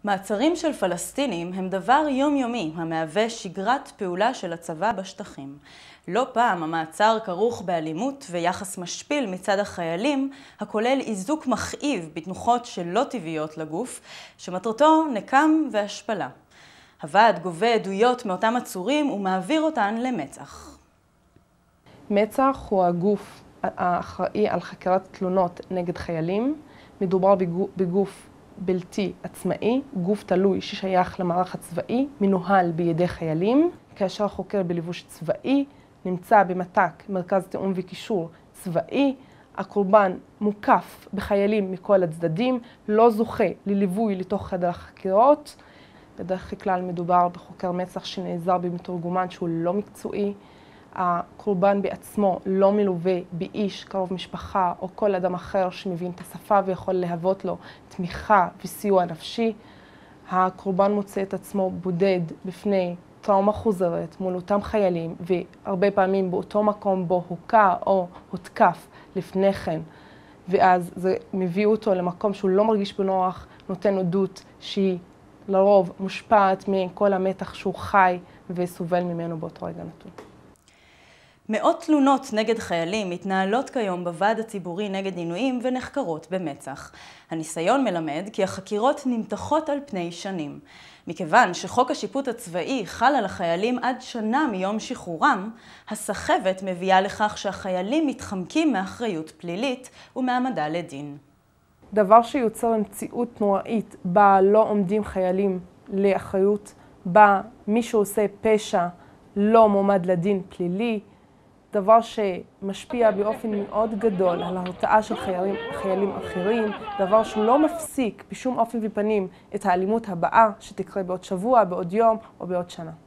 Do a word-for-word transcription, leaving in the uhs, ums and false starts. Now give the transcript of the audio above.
מעצרים של פלסטינים הם דבר יומיומי המהווה שגרת פעולה של הצבא בשטחים. לא פעם המעצר כרוך באלימות ויחס משפיל מצד החיילים, הכולל איזוק מכאיב בתנוחות שלא טבעיות לגוף, שמטרתו נקם והשפלה. הוועד גובה עדויות מאותם עצורים ומעביר אותן למצ"ח. מצ"ח הוא הגוף האחראי על חקירת תלונות נגד חיילים. מדובר בגוף בלתי עצמאי, גוף תלוי ששייך למערך הצבאי, מנוהל בידי חיילים. כאשר חוקר בלבוש צבאי נמצא במת"ק, מרכז תיאום וקישור צבאי, הקורבן מוקף בחיילים מכל הצדדים, לא זוכה לליווי לתוך חדר החקירות. בדרך כלל מדובר בחוקר מצ"ח שנעזר במתורגמן שהוא לא מקצועי. הקורבן בעצמו לא מלווה באיש, קרוב משפחה או כל אדם אחר שמבין את השפה ויכול להוות לו תמיכה וסיוע נפשי. הקורבן מוצא את עצמו בודד בפני טראומה חוזרת מול אותם חיילים, והרבה פעמים באותו מקום בו הוקע או הותקף לפני כן, ואז זה מביא אותו למקום שהוא לא מרגיש בנוח, נותן עדות שהיא לרוב מושפעת מכל המתח שהוא חי וסובל ממנו באותו רגע נתון. מאות תלונות נגד חיילים מתנהלות כיום בוועד הציבורי נגד עינויים ונחקרות במצ"ח. הניסיון מלמד כי החקירות נמתחות על פני שנים. מכיוון שחוק השיפוט הצבאי חל על החיילים עד שנה מיום שחרורם, הסחבת מביאה לכך שהחיילים מתחמקים מאחריות פלילית ומעמדה לדין. דבר שיוצר מציאות נוראית בה לא עומדים חיילים לאחריות, בה מי שעושה פשע לא מועמד לדין פלילי, דבר שמשפיע באופן מאוד גדול על ההרתעה של חיילים, חיילים אחרים, דבר שהוא לא מפסיק בשום אופן ופנים את האלימות הבאה שתקרה בעוד שבוע, בעוד יום או בעוד שנה.